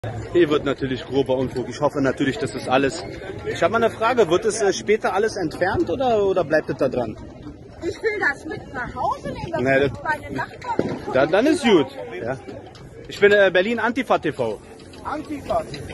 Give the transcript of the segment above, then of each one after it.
Hier wird natürlich grober Unfug. Ich hoffe natürlich, dass das alles... Ich habe mal eine Frage, wird es später alles entfernt oder bleibt es da dran? Ich will das mit nach Hause nehmen, Nee, das meine Nachbarn. Dann ist gut. Ja. Ich bin Berlin Antifa TV. Antifa TV.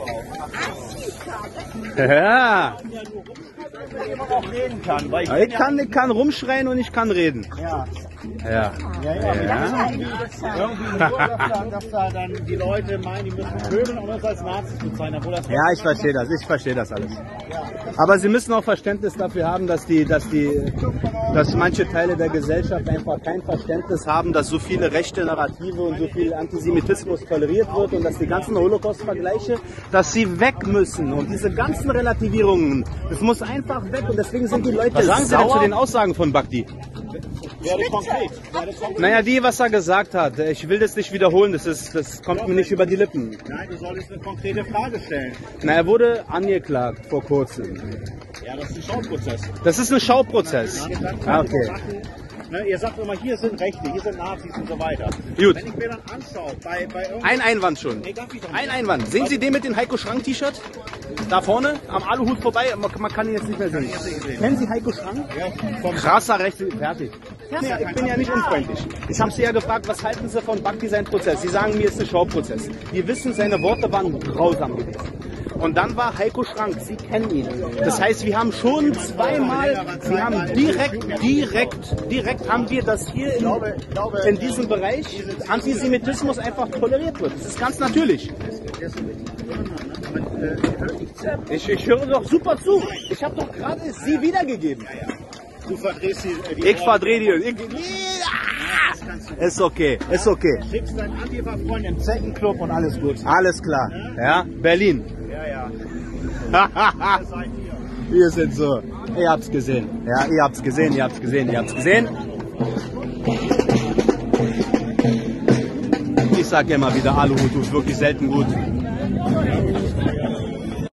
Ja. Wenn man auch reden kann. Weil Ich kann rumschreien und ich kann reden. Ja. Ja. Irgendwie nur, dass da dann die Leute meinen, die müssen pöbeln und uns als Nazis bezeichnen. Ja, ich verstehe das alles. Aber Sie müssen auch Verständnis dafür haben, dass manche Teile der Gesellschaft einfach kein Verständnis haben, dass so viele rechte Narrative und so viel Antisemitismus toleriert wird und dass die ganzen Holocaust-Vergleiche, dass sie weg müssen. Und diese ganzen Relativierungen, das muss einfach weg und deswegen sind die Leute sauer. Was sagen Sie denn zu den Aussagen von Bakti? Werde konkret. Naja, was er gesagt hat, ich will das nicht wiederholen, das kommt mir nicht über die Lippen. Nein, du solltest eine konkrete Frage stellen. Na, er wurde angeklagt vor kurzem. Ja, das ist ein Schauprozess. Das ist ein Schauprozess. Ah, okay. Ne, ihr sagt immer, hier sind Rechte, hier sind Nazis und so weiter. Gut. Wenn ich mir dann anschaue, bei Ein Einwand schon. Nee, darf ich doch nicht. Ein Einwand. Sehen Sie den mit dem Heiko Schrank T-Shirt? Da vorne, am Aluhut vorbei, man kann ihn jetzt nicht mehr sehen. Kennen Sie Heiko Schrank? Ja, Krasser Rechte, fertig. Ja, ich bin ja nicht unfreundlich. Ich habe Sie ja gefragt, was halten Sie von Bakti sein Prozess? Sie sagen mir, es ist ein Schauprozess. Wir wissen, seine Worte waren grausam gewesen. Und dann war Heiko Schrank, Sie kennen ihn. Das heißt, wir haben schon zweimal, wir haben direkt haben wir das hier in diesem Bereich Antisemitismus einfach toleriert wird. Das ist ganz natürlich. Ich höre doch super zu. Ich habe doch gerade Sie wiedergegeben. Du verdrehst die Ich verdrehe die. Ist okay, ist okay. schickst deinen Antifa-Freund im Zeckenclub und alles gut. Alles klar. Ja, Berlin. Ja. Ihr seid hier. Wir sind so. Ihr habt's gesehen. Ja, ihr habt's gesehen. Ich sag ja immer wieder, Aluhut tut wirklich selten gut.